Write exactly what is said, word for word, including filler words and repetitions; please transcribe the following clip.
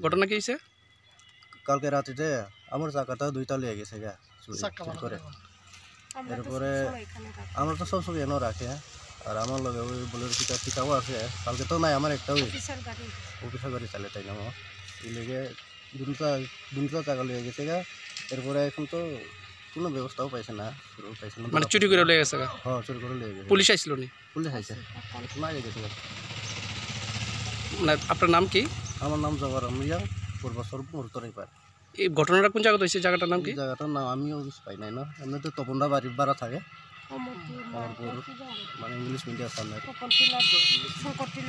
ঘটনা কি হয়েছে? কালকে রাত্রিতে আমার চাকাটা দুইটা লেগে গেছে গা চুরি চুরি করে। এরপরে আমরা তো সবসময় এনে রাখে আর আমার লগে ওই বলে টিকা টিকাও আছে। কালকে তো নাই আমার একটাও অফিসের গাড়ি চালে তাই না আমার এই লেগে দুটা দুটা চাকা লেগে গেছে গা। এরপরে এখন তো কোনো ব্যবস্থাও পাইছে না, পাইছে না মানে চুরি করে লেগে গেছে গা? হ্যাঁ চুরি করে লেগে গেছে। পুলিশ আইছিল নি? পুলিশ আইছে, মারে গেছে। না আপনার নাম কি? আমার নাম জওয়ার মিয়া, পূর্ব সর্বমূর্ত পার। এই ঘটনাটা কোন জায়গাতে হয়েছে? জায়গাটার নাম কি? জায়গাটার নাম আমিও পাই নাই না, এমনি তো তপনদা বাড়ি ভাড়া থাকে আমার মানে ইংলিশ মিডিয়াম সামনে।